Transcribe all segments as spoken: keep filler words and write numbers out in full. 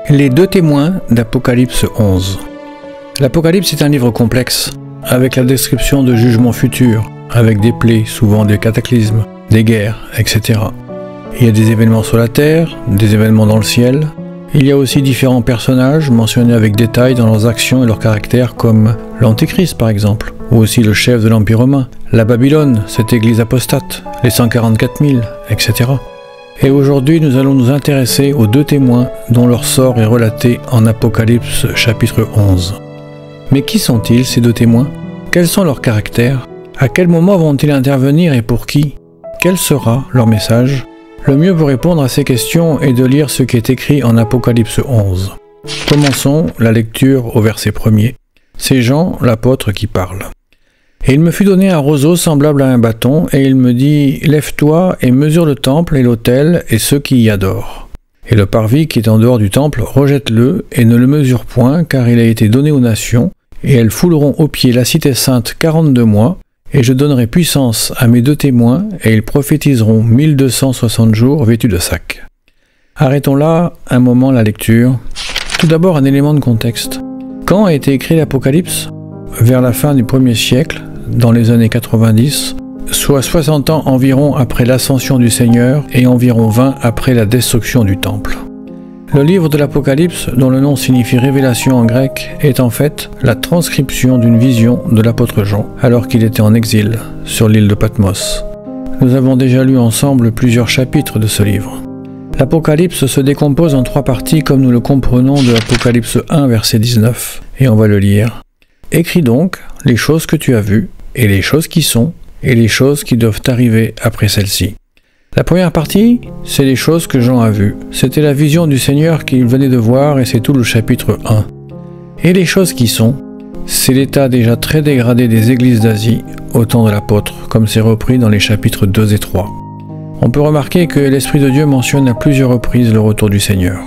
Les deux témoins d'Apocalypse onze. L'Apocalypse est un livre complexe, avec la description de jugements futurs, avec des plaies, souvent des cataclysmes, des guerres, et cetera. Il y a des événements sur la terre, des événements dans le ciel. Il y a aussi différents personnages mentionnés avec détail dans leurs actions et leurs caractères, comme l'Antéchrist par exemple, ou aussi le chef de l'Empire romain, la Babylone, cette église apostate, les cent quarante-quatre mille, et cetera. Et aujourd'hui, nous allons nous intéresser aux deux témoins dont leur sort est relaté en Apocalypse chapitre onze. Mais qui sont-ils, ces deux témoins? Quels sont leurs caractères? À quel moment vont-ils intervenir et pour qui? Quel sera leur message? Le mieux pour répondre à ces questions est de lire ce qui est écrit en Apocalypse onze. Commençons la lecture au verset premier. C'est Jean, l'apôtre, qui parle. Et il me fut donné un roseau semblable à un bâton, et il me dit, « Lève-toi et mesure le temple et l'autel et ceux qui y adorent. Et le parvis qui est en dehors du temple, rejette-le et ne le mesure point, car il a été donné aux nations, et elles fouleront aux pieds la cité sainte quarante-deux mois, et je donnerai puissance à mes deux témoins, et ils prophétiseront mille deux cent soixante jours vêtus de sacs. » Arrêtons là un moment la lecture. Tout d'abord un élément de contexte. Quand a été écrit l'Apocalypse? Vers la fin du premier siècle, dans les années quatre-vingt-dix, soit soixante ans environ après l'ascension du Seigneur et environ vingt après la destruction du temple. Le livre de l'Apocalypse, dont le nom signifie révélation en grec, est en fait la transcription d'une vision de l'apôtre Jean, alors qu'il était en exil sur l'île de Patmos. Nous avons déjà lu ensemble plusieurs chapitres de ce livre. L'Apocalypse se décompose en trois parties comme nous le comprenons de l'Apocalypse un, verset dix-neuf, et on va le lire. « Écris donc les choses que tu as vues, et les choses qui sont, et les choses qui doivent arriver après celles-ci. » La première partie, c'est les choses que Jean a vues. C'était la vision du Seigneur qu'il venait de voir, et c'est tout le chapitre un. Et les choses qui sont, c'est l'état déjà très dégradé des églises d'Asie au temps de l'apôtre, comme c'est repris dans les chapitres deux et trois. On peut remarquer que l'Esprit de Dieu mentionne à plusieurs reprises le retour du Seigneur.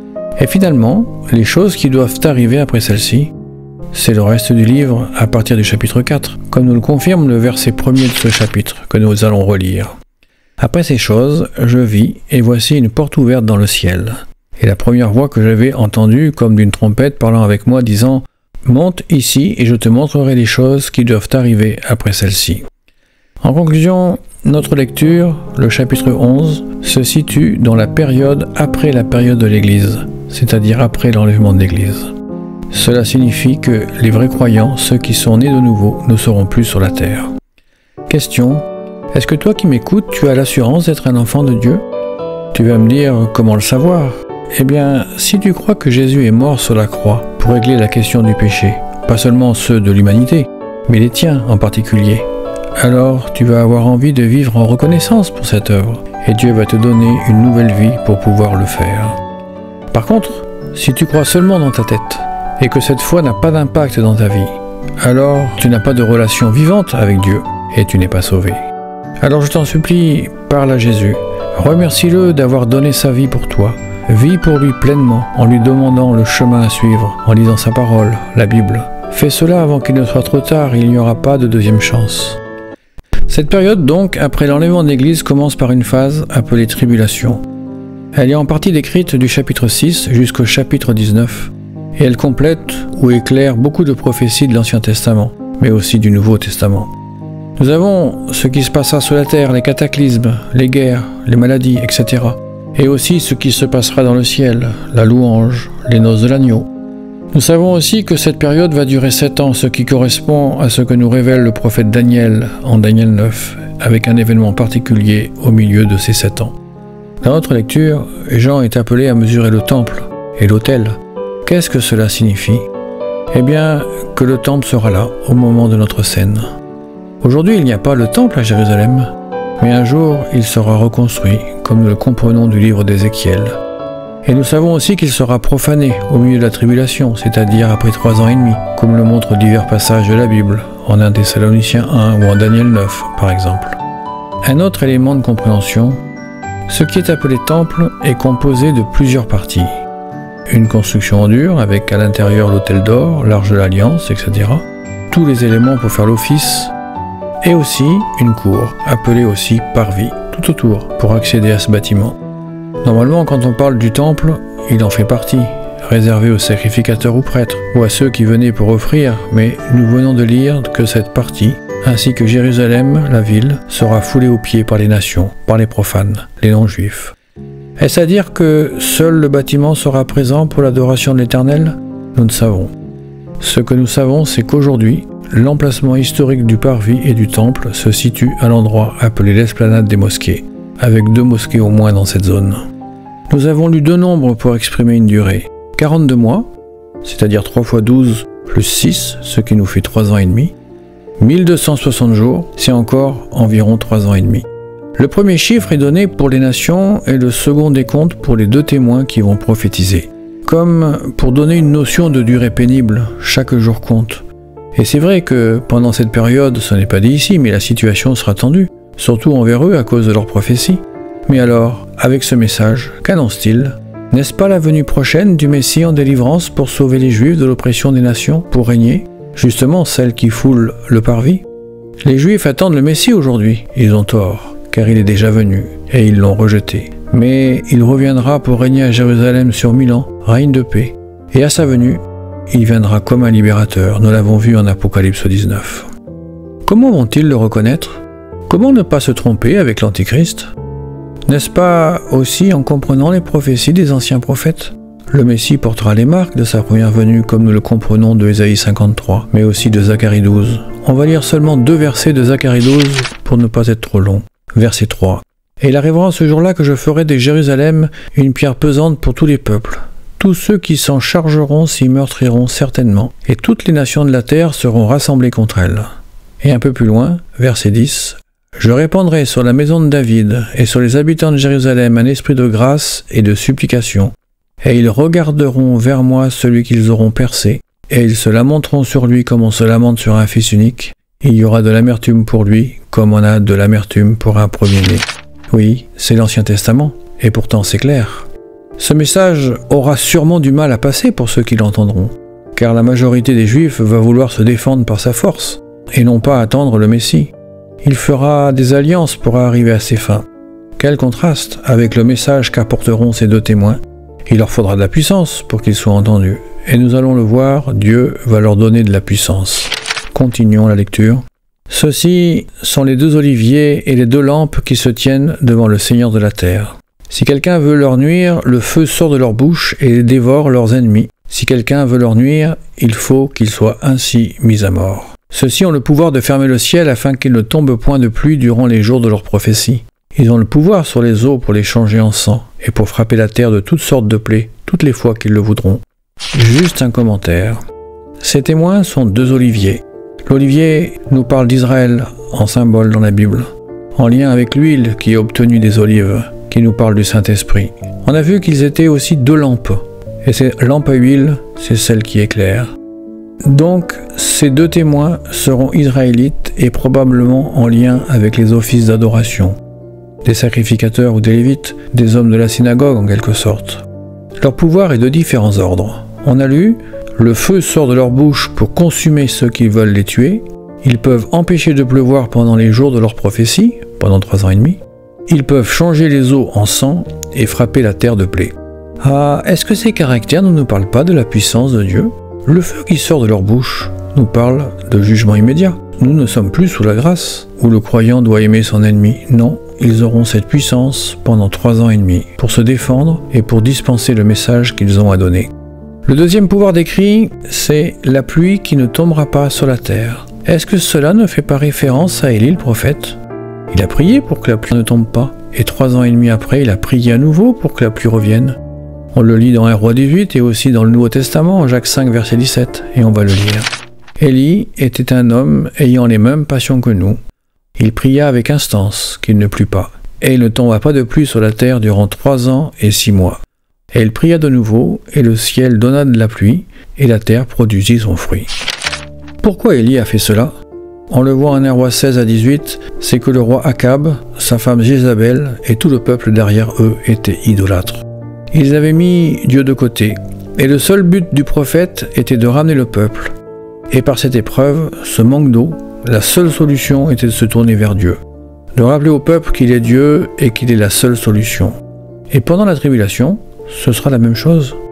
Et finalement, les choses qui doivent arriver après celles-ci, c'est le reste du livre à partir du chapitre quatre, comme nous le confirme le verset premier de ce chapitre que nous allons relire. Après ces choses, je vis, et voici une porte ouverte dans le ciel. Et la première voix que j'avais entendue, comme d'une trompette parlant avec moi, disant « Monte ici, et je te montrerai les choses qui doivent arriver après celles-ci. » En conclusion, notre lecture, le chapitre onze, se situe dans la période après la période de l'Église, c'est-à-dire après l'enlèvement de l'Église. Cela signifie que les vrais croyants, ceux qui sont nés de nouveau, ne seront plus sur la terre. Question: est-ce que toi qui m'écoutes, tu as l'assurance d'être un enfant de Dieu? Tu vas me dire, comment le savoir? Eh bien, si tu crois que Jésus est mort sur la croix pour régler la question du péché, pas seulement ceux de l'humanité, mais les tiens en particulier, alors tu vas avoir envie de vivre en reconnaissance pour cette œuvre, et Dieu va te donner une nouvelle vie pour pouvoir le faire. Par contre, si tu crois seulement dans ta tête, et que cette foi n'a pas d'impact dans ta vie, alors tu n'as pas de relation vivante avec Dieu, et tu n'es pas sauvé. Alors je t'en supplie, parle à Jésus, remercie-le d'avoir donné sa vie pour toi, vis pour lui pleinement en lui demandant le chemin à suivre, en lisant sa parole, la Bible. Fais cela avant qu'il ne soit trop tard, il n'y aura pas de deuxième chance. Cette période donc, après l'enlèvement de l'Église, commence par une phase appelée tribulation. Elle est en partie décrite du chapitre six jusqu'au chapitre dix-neuf, et elle complète ou éclaire beaucoup de prophéties de l'Ancien Testament, mais aussi du Nouveau Testament. Nous avons ce qui se passera sur la terre, les cataclysmes, les guerres, les maladies, et cetera. Et aussi ce qui se passera dans le ciel, la louange, les noces de l'agneau. Nous savons aussi que cette période va durer sept ans, ce qui correspond à ce que nous révèle le prophète Daniel en Daniel neuf, avec un événement particulier au milieu de ces sept ans. Dans notre lecture, Jean est appelé à mesurer le temple et l'autel. Qu'est-ce que cela signifie? Eh bien, que le temple sera là au moment de notre scène. Aujourd'hui, il n'y a pas le temple à Jérusalem, mais un jour, il sera reconstruit, comme nous le comprenons du livre d'Ézéchiel. Et nous savons aussi qu'il sera profané au milieu de la tribulation, c'est-à-dire après trois ans et demi, comme le montrent divers passages de la Bible, en un Thessaloniciens un ou en Daniel neuf, par exemple. Un autre élément de compréhension, ce qui est appelé temple est composé de plusieurs parties. Une construction en dur, avec à l'intérieur l'autel d'or, l'arche de l'Alliance, et cetera. Tous les éléments pour faire l'office, et aussi une cour, appelée aussi parvis, tout autour, pour accéder à ce bâtiment. Normalement, quand on parle du temple, il en fait partie, réservé aux sacrificateurs ou prêtres, ou à ceux qui venaient pour offrir, mais nous venons de lire que cette partie, ainsi que Jérusalem, la ville, sera foulée aux pieds par les nations, par les profanes, les non-juifs. Est-ce à dire que seul le bâtiment sera présent pour l'adoration de l'Éternel? Nous ne savons. Ce que nous savons, c'est qu'aujourd'hui, l'emplacement historique du parvis et du temple se situe à l'endroit appelé l'esplanade des mosquées, avec deux mosquées au moins dans cette zone. Nous avons lu deux nombres pour exprimer une durée. quarante-deux mois, c'est-à-dire trois fois douze plus six, ce qui nous fait trois ans et demi. mille deux cent soixante jours, c'est encore environ trois ans et demi. Le premier chiffre est donné pour les nations et le second décompte pour les deux témoins qui vont prophétiser. Comme pour donner une notion de durée pénible, chaque jour compte. Et c'est vrai que pendant cette période, ce n'est pas dit ici, mais la situation sera tendue, surtout envers eux à cause de leur prophétie. Mais alors, avec ce message, qu'annonce-t-il? N'est-ce pas la venue prochaine du Messie en délivrance pour sauver les Juifs de l'oppression des nations, pour régner, justement celle qui foule le parvis? Les Juifs attendent le Messie aujourd'hui, ils ont tort, car il est déjà venu, et ils l'ont rejeté. Mais il reviendra pour régner à Jérusalem sur mille ans, règne de paix, et à sa venue, il viendra comme un libérateur, nous l'avons vu en Apocalypse dix-neuf. Comment vont-ils le reconnaître? Comment ne pas se tromper avec l'Antichrist? N'est-ce pas aussi en comprenant les prophéties des anciens prophètes? Le Messie portera les marques de sa première venue comme nous le comprenons de Ésaïe cinquante-trois, mais aussi de Zacharie douze. On va lire seulement deux versets de Zacharie douze pour ne pas être trop long. Verset trois. « Et il arrivera en ce jour-là que je ferai de Jérusalem une pierre pesante pour tous les peuples. Tous ceux qui s'en chargeront s'y meurtriront certainement, et toutes les nations de la terre seront rassemblées contre elle. » Et un peu plus loin, verset dix. Je répandrai sur la maison de David et sur les habitants de Jérusalem un esprit de grâce et de supplication, et ils regarderont vers moi celui qu'ils auront percé, et ils se lamenteront sur lui comme on se lamente sur un fils unique. Il y aura de l'amertume pour lui, comme on a de l'amertume pour un premier-né. Oui, c'est l'Ancien Testament, et pourtant c'est clair. Ce message aura sûrement du mal à passer pour ceux qui l'entendront, car la majorité des Juifs va vouloir se défendre par sa force, et non pas attendre le Messie. Il fera des alliances pour arriver à ses fins. Quel contraste avec le message qu'apporteront ces deux témoins. Il leur faudra de la puissance pour qu'ils soient entendus. Et nous allons le voir, Dieu va leur donner de la puissance. Continuons la lecture. Ceux-ci sont les deux oliviers et les deux lampes qui se tiennent devant le Seigneur de la terre. Si quelqu'un veut leur nuire, le feu sort de leur bouche et dévore leurs ennemis. Si quelqu'un veut leur nuire, il faut qu'ils soient ainsi mis à mort. Ceux-ci ont le pouvoir de fermer le ciel afin qu'il ne tombe point de pluie durant les jours de leur prophétie. Ils ont le pouvoir sur les eaux pour les changer en sang et pour frapper la terre de toutes sortes de plaies, toutes les fois qu'ils le voudront. Juste un commentaire. Ces témoins sont deux oliviers. L'olivier nous parle d'Israël en symbole dans la Bible, en lien avec l'huile qui est obtenue des olives, qui nous parle du Saint-Esprit. On a vu qu'ils étaient aussi deux lampes, et ces lampes à huile, c'est celle qui éclaire. Donc, ces deux témoins seront israélites et probablement en lien avec les offices d'adoration, des sacrificateurs ou des lévites, des hommes de la synagogue en quelque sorte. Leur pouvoir est de différents ordres. On a lu, le feu sort de leur bouche pour consumer ceux qui veulent les tuer, ils peuvent empêcher de pleuvoir pendant les jours de leur prophétie, pendant trois ans et demi, ils peuvent changer les eaux en sang et frapper la terre de plaies. Ah, est-ce que ces caractères ne nous parlent pas de la puissance de Dieu ? Le feu qui sort de leur bouche nous parle de jugement immédiat. Nous ne sommes plus sous la grâce, où le croyant doit aimer son ennemi. Non, ils auront cette puissance pendant trois ans et demi, pour se défendre et pour dispenser le message qu'ils ont à donner. Le deuxième pouvoir décrit, c'est la pluie qui ne tombera pas sur la terre. Est-ce que cela ne fait pas référence à Élie le prophète? Il a prié pour que la pluie ne tombe pas, et trois ans et demi après, il a prié à nouveau pour que la pluie revienne. On le lit dans un Roi dix-huit et aussi dans le Nouveau Testament, Jacques cinq, verset dix-sept, et on va le lire. Élie était un homme ayant les mêmes passions que nous. Il pria avec instance qu'il ne plût pas, et il ne tomba pas de pluie sur la terre durant trois ans et six mois. Et il pria de nouveau, et le ciel donna de la pluie, et la terre produisit son fruit. Pourquoi Élie a fait cela? On le voit en un Roi seize à dix-huit, c'est que le roi Akab, sa femme Jézabel et tout le peuple derrière eux étaient idolâtres. Ils avaient mis Dieu de côté, et le seul but du prophète était de ramener le peuple. Et par cette épreuve, ce manque d'eau, la seule solution était de se tourner vers Dieu, de rappeler au peuple qu'il est Dieu et qu'il est la seule solution. Et pendant la tribulation, ce sera la même chose.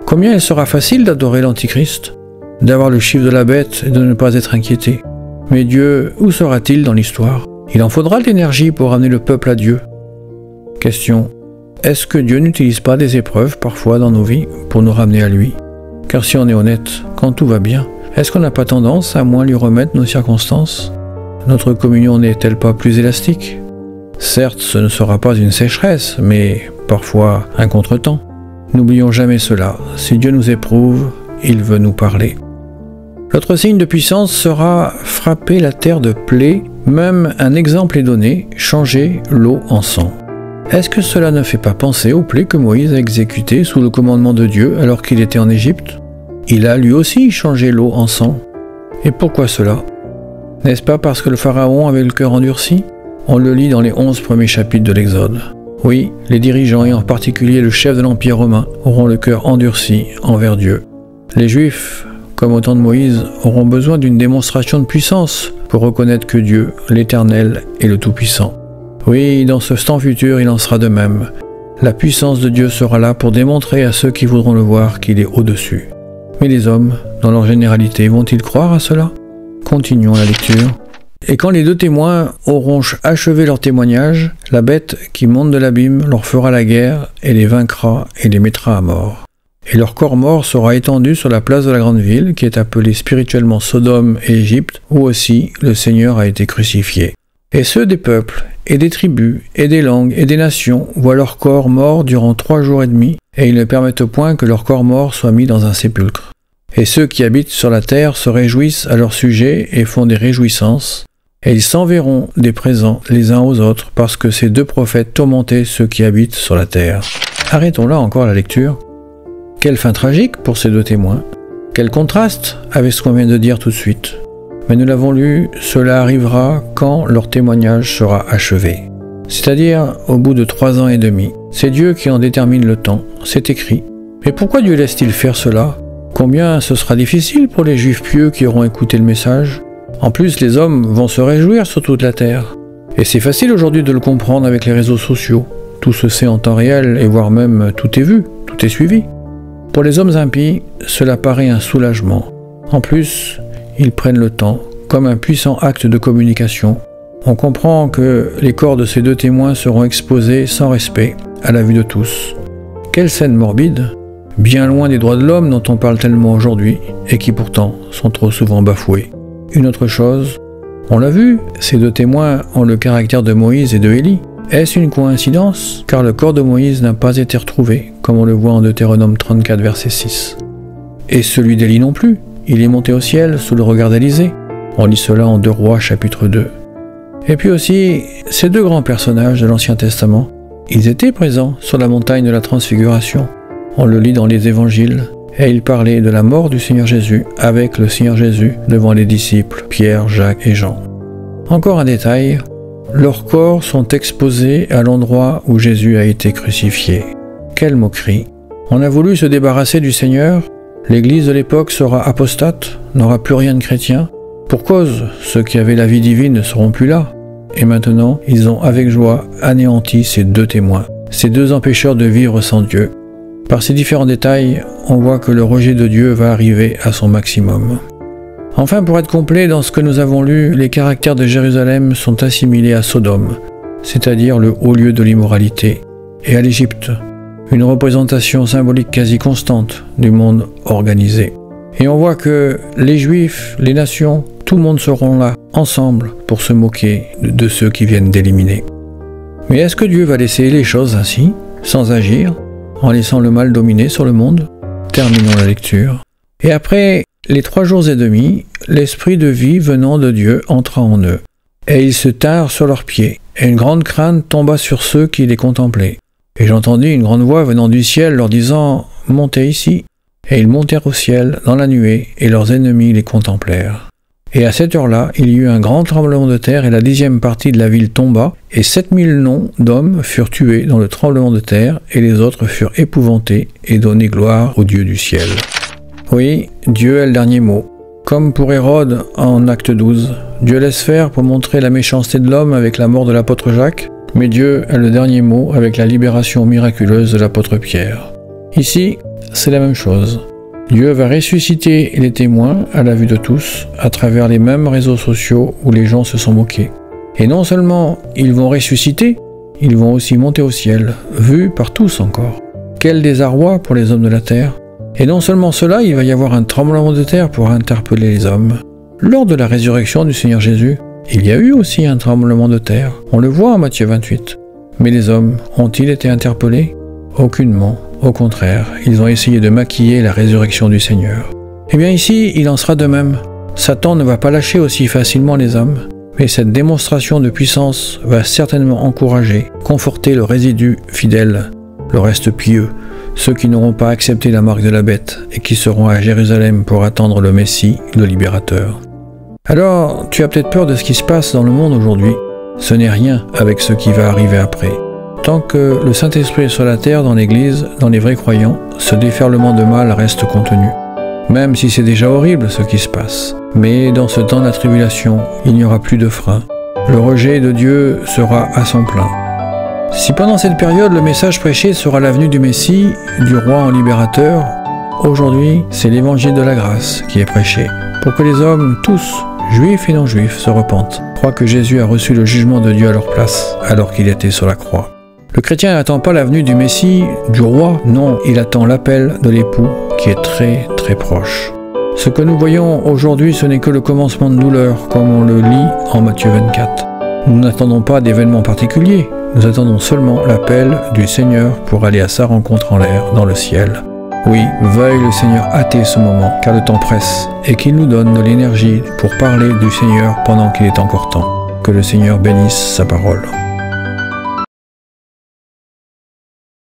Combien il sera facile d'adorer l'Antichrist, d'avoir le chiffre de la bête et de ne pas être inquiété. Mais Dieu, où sera-t-il dans l'histoire? Il en faudra de l'énergie pour amener le peuple à Dieu. Question. Est-ce que Dieu n'utilise pas des épreuves parfois dans nos vies pour nous ramener à lui? Car si on est honnête, quand tout va bien, est-ce qu'on n'a pas tendance à moins lui remettre nos circonstances? Notre communion n'est-elle pas plus élastique? Certes, ce ne sera pas une sécheresse, mais parfois un contretemps. N'oublions jamais cela. Si Dieu nous éprouve, il veut nous parler. L'autre signe de puissance sera frapper la terre de plaies. Même un exemple est donné, changer l'eau en sang. Est-ce que cela ne fait pas penser aux plaies que Moïse a exécutées sous le commandement de Dieu alors qu'il était en Égypte? Il a lui aussi changé l'eau en sang. Et pourquoi cela? N'est-ce pas parce que le Pharaon avait le cœur endurci? On le lit dans les onze premiers chapitres de l'Exode. Oui, les dirigeants et en particulier le chef de l'Empire romain auront le cœur endurci envers Dieu. Les Juifs, comme au temps de Moïse, auront besoin d'une démonstration de puissance pour reconnaître que Dieu, l'Éternel, est le Tout-Puissant. Oui, dans ce temps futur, il en sera de même. La puissance de Dieu sera là pour démontrer à ceux qui voudront le voir qu'il est au-dessus. Mais les hommes, dans leur généralité, vont-ils croire à cela? Continuons la lecture. Et quand les deux témoins auront achevé leur témoignage, la bête qui monte de l'abîme leur fera la guerre et les vaincra et les mettra à mort. Et leur corps mort sera étendu sur la place de la grande ville, qui est appelée spirituellement Sodome et Égypte, où aussi le Seigneur a été crucifié. Et ceux des peuples, et des tribus, et des langues, et des nations voient leur corps mort durant trois jours et demi, et ils ne permettent point que leur corps mort soit mis dans un sépulcre. Et ceux qui habitent sur la terre se réjouissent à leur sujet et font des réjouissances, et ils s'enverront des présents les uns aux autres, parce que ces deux prophètes tourmentaient ceux qui habitent sur la terre. Arrêtons là encore la lecture. Quelle fin tragique pour ces deux témoins. Quel contraste avec ce qu'on vient de dire tout de suite. Mais nous l'avons lu, cela arrivera quand leur témoignage sera achevé. C'est-à-dire au bout de trois ans et demi. C'est Dieu qui en détermine le temps, c'est écrit. Mais pourquoi Dieu laisse-t-il faire cela? Combien ce sera difficile pour les Juifs pieux qui auront écouté le message. En plus, les hommes vont se réjouir sur toute la terre. Et c'est facile aujourd'hui de le comprendre avec les réseaux sociaux. Tout se sait en temps réel, et voire même tout est vu, tout est suivi. Pour les hommes impies, cela paraît un soulagement. En plus, ils prennent le temps, comme un puissant acte de communication. On comprend que les corps de ces deux témoins seront exposés sans respect, à la vue de tous. Quelle scène morbide, bien loin des droits de l'homme dont on parle tellement aujourd'hui, et qui pourtant sont trop souvent bafoués. Une autre chose, on l'a vu, ces deux témoins ont le caractère de Moïse et de Élie. Est-ce une coïncidence? Car le corps de Moïse n'a pas été retrouvé, comme on le voit en Deutéronome trente-quatre, verset six. Et celui d'Élie non plus, il est monté au ciel sous le regard d'Élisée. On lit cela en deux Rois, chapitre deux. Et puis aussi, ces deux grands personnages de l'Ancien Testament, ils étaient présents sur la montagne de la Transfiguration. On le lit dans les Évangiles, et ils parlaient de la mort du Seigneur Jésus avec le Seigneur Jésus devant les disciples Pierre, Jacques et Jean. Encore un détail, leurs corps sont exposés à l'endroit où Jésus a été crucifié. Quelle moquerie! On a voulu se débarrasser du Seigneur, l'Église de l'époque sera apostate, n'aura plus rien de chrétien. Pour cause, ceux qui avaient la vie divine ne seront plus là. Et maintenant, ils ont avec joie anéanti ces deux témoins, ces deux empêcheurs de vivre sans Dieu. Par ces différents détails, on voit que le rejet de Dieu va arriver à son maximum. Enfin, pour être complet dans ce que nous avons lu, les caractères de Jérusalem sont assimilés à Sodome, c'est-à-dire le haut lieu de l'immoralité, et à l'Égypte, une représentation symbolique quasi constante du monde organisé. Et on voit que les Juifs, les nations, tout le monde seront là, ensemble, pour se moquer de ceux qui viennent d'éliminer. Mais est-ce que Dieu va laisser les choses ainsi, sans agir, en laissant le mal dominer sur le monde? Terminons la lecture. Et après les trois jours et demi, l'esprit de vie venant de Dieu entra en eux, et ils se tinrent sur leurs pieds, et une grande crainte tomba sur ceux qui les contemplaient. Et j'entendis une grande voix venant du ciel leur disant « Montez ici ». Et ils montèrent au ciel dans la nuée, et leurs ennemis les contemplèrent. Et à cette heure-là, il y eut un grand tremblement de terre, et la dixième partie de la ville tomba, et sept mille noms d'hommes furent tués dans le tremblement de terre, et les autres furent épouvantés, et donnaient gloire au Dieu du ciel. Oui, Dieu a le dernier mot. Comme pour Hérode en Acte douze, Dieu laisse faire pour montrer la méchanceté de l'homme avec la mort de l'apôtre Jacques, mais Dieu a le dernier mot avec la libération miraculeuse de l'apôtre Pierre. Ici, c'est la même chose. Dieu va ressusciter les témoins à la vue de tous, à travers les mêmes réseaux sociaux où les gens se sont moqués. Et non seulement ils vont ressusciter, ils vont aussi monter au ciel, vus par tous encore. Quel désarroi pour les hommes de la terre! Et non seulement cela, il va y avoir un tremblement de terre pour interpeller les hommes. Lors de la résurrection du Seigneur Jésus, il y a eu aussi un tremblement de terre. On le voit en Matthieu vingt-huit. Mais les hommes ont-ils été interpellés? Aucunement. Au contraire, ils ont essayé de maquiller la résurrection du Seigneur. Eh bien ici, il en sera de même. Satan ne va pas lâcher aussi facilement les hommes, mais cette démonstration de puissance va certainement encourager, conforter le résidu fidèle, le reste pieux, ceux qui n'auront pas accepté la marque de la bête et qui seront à Jérusalem pour attendre le Messie, le libérateur. Alors, tu as peut-être peur de ce qui se passe dans le monde aujourd'hui. Ce n'est rien avec ce qui va arriver après. Tant que le Saint-Esprit est sur la terre, dans l'Église, dans les vrais croyants, ce déferlement de mal reste contenu. Même si c'est déjà horrible ce qui se passe. Mais dans ce temps de la tribulation, il n'y aura plus de frein. Le rejet de Dieu sera à son plein. Si pendant cette période le message prêché sera la venue du Messie, du roi en libérateur, aujourd'hui c'est l'évangile de la grâce qui est prêché, pour que les hommes tous, juifs et non juifs, se repentent, croient que Jésus a reçu le jugement de Dieu à leur place, alors qu'il était sur la croix. Le chrétien n'attend pas la venue du Messie, du roi, non, il attend l'appel de l'époux qui est très très proche. Ce que nous voyons aujourd'hui, ce n'est que le commencement de douleur, comme on le lit en Matthieu vingt-quatre. Nous n'attendons pas d'événements particuliers, nous attendons seulement l'appel du Seigneur pour aller à sa rencontre en l'air, dans le ciel. Oui, veuille le Seigneur hâter ce moment, car le temps presse, et qu'il nous donne de l'énergie pour parler du Seigneur pendant qu'il est encore temps. Que le Seigneur bénisse sa parole.